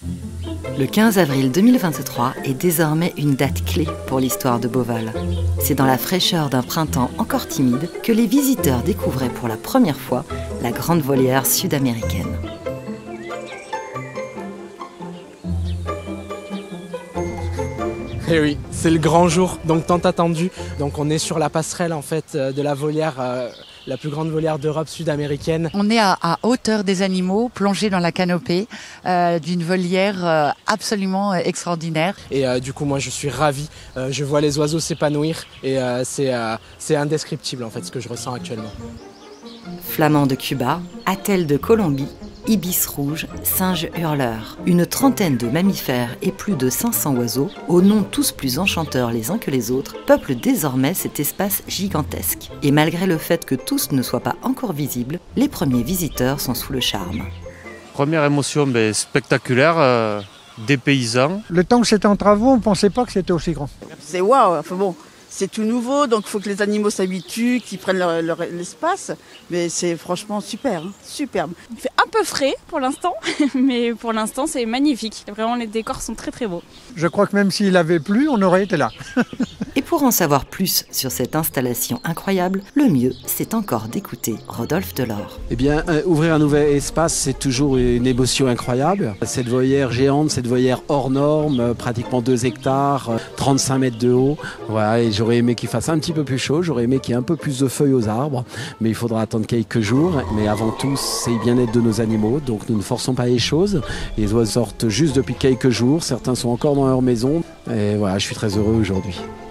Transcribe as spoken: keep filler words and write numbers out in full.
Le quinze avril deux mille vingt-trois est désormais une date clé pour l'histoire de Beauval. C'est dans la fraîcheur d'un printemps encore timide que les visiteurs découvraient pour la première fois la grande volière sud-américaine. Et oui, c'est le grand jour, donc tant attendu. Donc on est sur la passerelle en fait de la volière, euh, la plus grande volière d'Europe sud-américaine. On est à, à hauteur des animaux, plongés dans la canopée euh, d'une volière euh, absolument extraordinaire. Et euh, du coup moi je suis ravi, euh, je vois les oiseaux s'épanouir et euh, c'est euh, c'est indescriptible en fait ce que je ressens actuellement. Flamands de Cuba, attelles de Colombie, ibis rouges, singes hurleurs, une trentaine de mammifères et plus de cinq cents oiseaux, aux noms tous plus enchanteurs les uns que les autres, peuplent désormais cet espace gigantesque. Et malgré le fait que tous ne soient pas encore visibles, les premiers visiteurs sont sous le charme. Première émotion ben, spectaculaire, euh, dépaysant. Le temps que c'était en travaux, on ne pensait pas que c'était aussi grand. C'est waouh, enfin bon. C'est tout nouveau, donc il faut que les animaux s'habituent, qu'ils prennent leur, leur, l'espace. Mais c'est franchement super, hein, superbe. Il fait un peu frais pour l'instant, mais pour l'instant c'est magnifique. Vraiment les décors sont très très beaux. Je crois que même s'il avait plu, on aurait été là. Et pour en savoir plus sur cette installation incroyable, le mieux, c'est encore d'écouter Rodolphe Delort. Eh bien, euh, ouvrir un nouvel espace, c'est toujours une émotion incroyable. Cette volière géante, cette volière hors norme, euh, pratiquement deux hectares, euh, trente-cinq mètres de haut. Voilà, et j'aurais aimé qu'il fasse un petit peu plus chaud, j'aurais aimé qu'il y ait un peu plus de feuilles aux arbres, mais il faudra attendre quelques jours. Mais avant tout, c'est le bien-être de nos animaux, donc nous ne forçons pas les choses. Les oiseaux sortent juste depuis quelques jours, certains sont encore dans leur maison. Et voilà, je suis très heureux aujourd'hui.